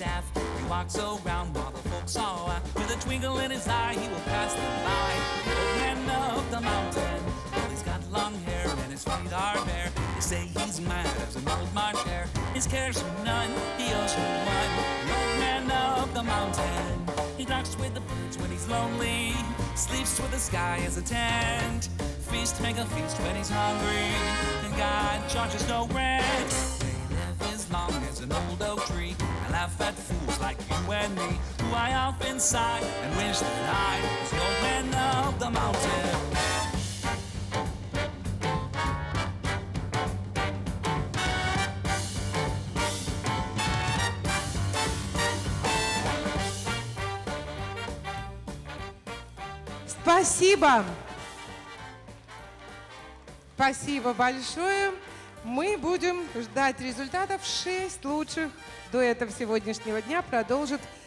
staff. He walks around while the folks all laugh. With a twinkle in his eye, he will pass them by. The old man of the mountain. Well, he's got long hair and his feet are bare. They say he's mad as an old March hare. His cares are none, he owes no one. The old man of the mountain. He talks with the birds when he's lonely. Sleeps with the sky as a tent. Feast, make a feast when he's hungry. And God charges no rent. They live as long as an old oak tree. I laugh at fools like you and me, who I often sigh and wish that I was the old man of the mountain. Спасибо. Спасибо большое. Мы будем ждать результатов. 6 лучших дуэтов сегодняшнего дня продолжит